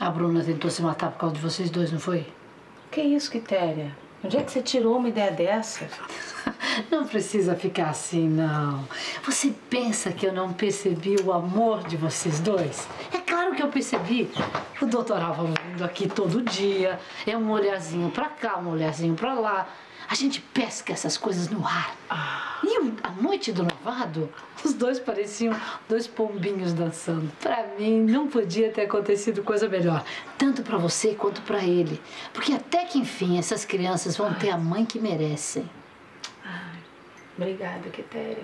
A Bruna tentou se matar por causa de vocês dois, não foi? Que isso, Quitéria? Onde é que você tirou uma ideia dessa? Não precisa ficar assim, não. Você pensa que eu não percebi o amor de vocês dois? É claro que eu percebi. O doutor Álvaro vindo aqui todo dia. É um olharzinho pra cá, um olharzinho pra lá. A gente pesca essas coisas no ar. E a noite do noivado, os dois pareciam dois pombinhos dançando. Pra mim, não podia ter acontecido coisa melhor. Tanto pra você quanto pra ele. Porque até que, enfim, essas crianças vão ter a mãe que merecem. Obrigada, Quitéria.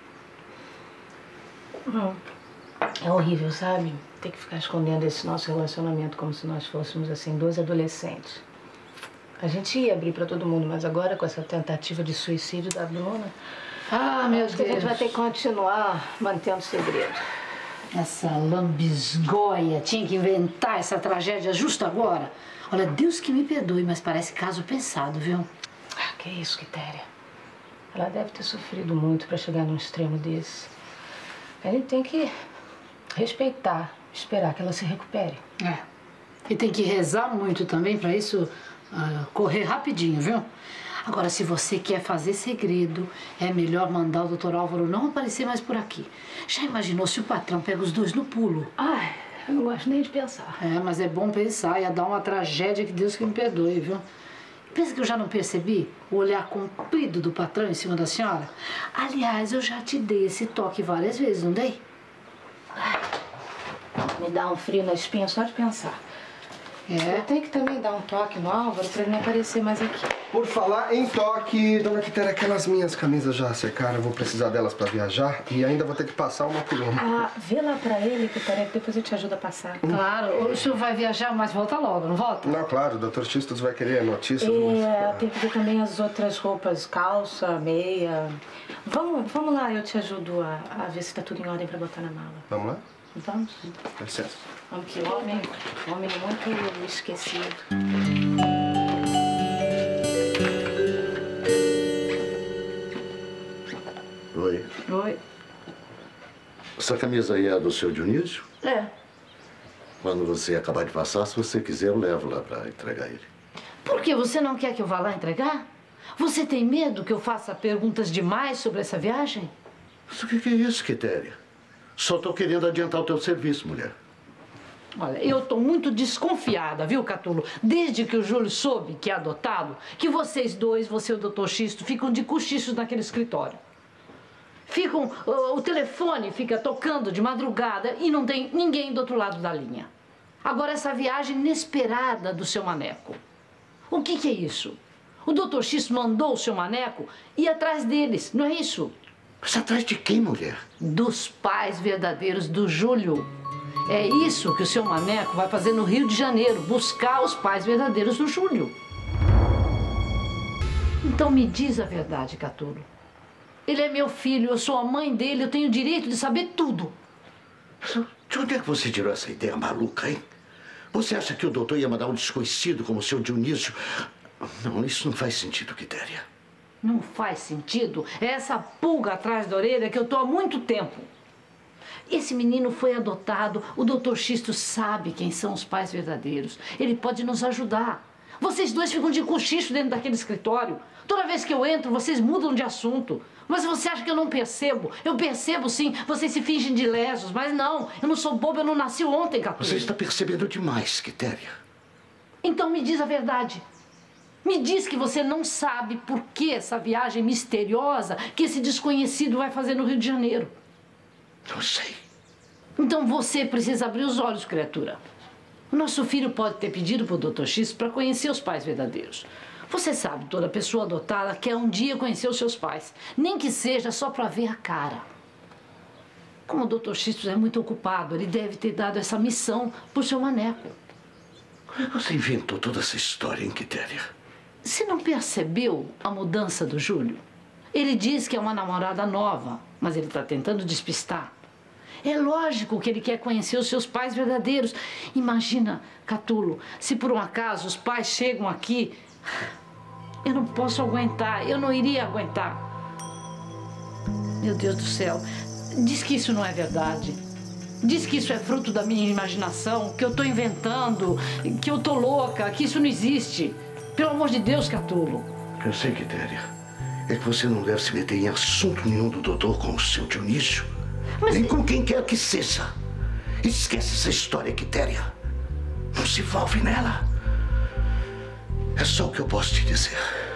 É horrível, sabe? Ter que ficar escondendo esse nosso relacionamento como se nós fôssemos, assim, dois adolescentes. A gente ia abrir pra todo mundo, mas agora com essa tentativa de suicídio da Bruna... meu Deus. A gente vai ter que continuar mantendo segredo. Essa lambisgoia tinha que inventar essa tragédia justo agora. Olha, Deus que me perdoe, mas parece caso pensado, viu? Que isso, Quitéria. Ela deve ter sofrido muito pra chegar num extremo desse. A gente tem que respeitar, esperar que ela se recupere. E tem que rezar muito também pra isso correr rapidinho, viu? Agora, se você quer fazer segredo, é melhor mandar o doutor Álvaro não aparecer mais por aqui. Já imaginou se o patrão pega os dois no pulo? Eu não gosto nem de pensar. Mas é bom pensar, ia dar uma tragédia que Deus que me perdoe, viu? Pensa que eu já não percebi o olhar comprido do patrão em cima da senhora? Aliás, eu já te dei esse toque várias vezes, não dei? Me dá um frio na espinha só de pensar. Eu tenho que também dar um toque no Álvaro pra ele não aparecer mais aqui. Por falar em toque, dona Quitéria, aquelas minhas camisas já secaram, eu vou precisar delas pra viajar e ainda vou ter que passar uma por uma. Vê lá pra ele, Quitéria, que depois eu te ajudo a passar. Claro, o senhor vai viajar, mas volta logo, não volta? Não, claro, o Dr. Xistos vai querer notícias. Tem que ver também as outras roupas, calça, meia. Vamos lá, eu te ajudo a ver se tá tudo em ordem pra botar na mala. Vamos lá? Vamos. Com licença. Vamos, que homem muito esquecido. Oi. Oi. Essa camisa aí é do seu Dionísio? É. Quando você acabar de passar, se você quiser, eu levo lá pra entregar ele. Por quê? Você não quer que eu vá lá entregar? Você tem medo que eu faça perguntas demais sobre essa viagem? Mas o que é isso, Quitéria? Só tô querendo adiantar o teu serviço, mulher. Olha, eu tô muito desconfiada, viu, Catulo? Desde que o Júlio soube que é adotado, que vocês dois, você e o Dr. Xisto, ficam de cochichos naquele escritório. O telefone fica tocando de madrugada e não tem ninguém do outro lado da linha. Agora, essa viagem inesperada do seu Maneco. O que é isso? O Dr. Xisto mandou o seu Maneco ir atrás deles, não é isso? Mas atrás de quem, mulher? Dos pais verdadeiros do Júlio. É isso que o seu Maneco vai fazer no Rio de Janeiro, buscar os pais verdadeiros do Júlio. Então me diz a verdade, Catulo. Ele é meu filho, eu sou a mãe dele, eu tenho o direito de saber tudo. De onde é que você tirou essa ideia maluca, hein? Você acha que o doutor ia mandar um desconhecido como o seu Dionísio? Não, isso não faz sentido, Quitéria. Não faz sentido? É essa pulga atrás da orelha que eu tô há muito tempo. Esse menino foi adotado, o Dr. Xisto sabe quem são os pais verdadeiros. Ele pode nos ajudar. Vocês dois ficam de cochicho dentro daquele escritório. Toda vez que eu entro, vocês mudam de assunto. Mas você acha que eu não percebo? Eu percebo sim, vocês se fingem de lesos, mas não, eu não sou boba, eu não nasci ontem, Catulo. Você está percebendo demais, Quitéria. Então me diz a verdade. Me diz que você não sabe por que essa viagem misteriosa que esse desconhecido vai fazer no Rio de Janeiro. Não sei. Então você precisa abrir os olhos, criatura. O nosso filho pode ter pedido pro Dr. X para conhecer os pais verdadeiros. Você sabe, toda pessoa adotada quer um dia conhecer os seus pais. Nem que seja só para ver a cara. Como o Dr. X é muito ocupado, ele deve ter dado essa missão pro seu Maneco. Você inventou toda essa história, hein, Quitéria? Você não percebeu a mudança do Júlio? Ele diz que é uma namorada nova, mas ele está tentando despistar. É lógico que ele quer conhecer os seus pais verdadeiros. Imagina, Catulo, se por um acaso os pais chegam aqui, eu não posso aguentar, eu não iria aguentar. Meu Deus do céu, diz que isso não é verdade. Diz que isso é fruto da minha imaginação, que eu tô inventando, que eu tô louca, que isso não existe. Pelo amor de Deus, Catulo. Eu sei, Quitéria. É que você não deve se meter em assunto nenhum do doutor com o seu Dionísio. Mas... nem com quem quer que seja. Esquece essa história, Quitéria. Não se envolve nela. É só o que eu posso te dizer.